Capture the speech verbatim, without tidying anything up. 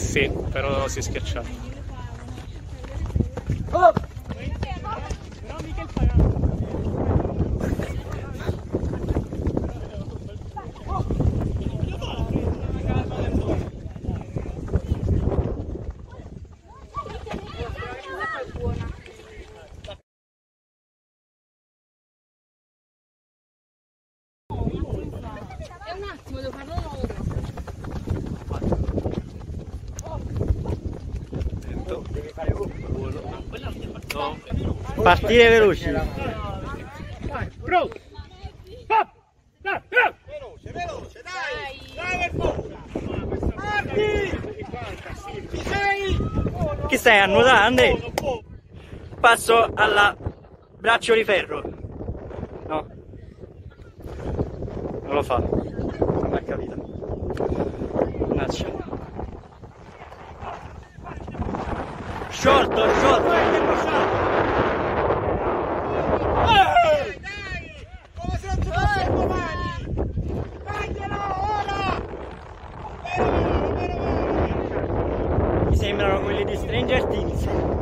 Sì, però si è schiacciato. Oh! È un attimo, devo farlo ora. Partire veloci. Vai, bro! Hop! Dai, dai! Veloce, veloce, dai! Dai per forza! Marti! Ci sei? Chi stai a nuotare, Andrea? Passo alla braccio di ferro. No. Non lo fa. Non ha capito. Mannaggia. Sciolto, sciolto. Dai, dai! Come se non ci fosse domani! Daglielo, ora! Vero, vero, vero, vero! Mi sembrano quelli di Stranger Things.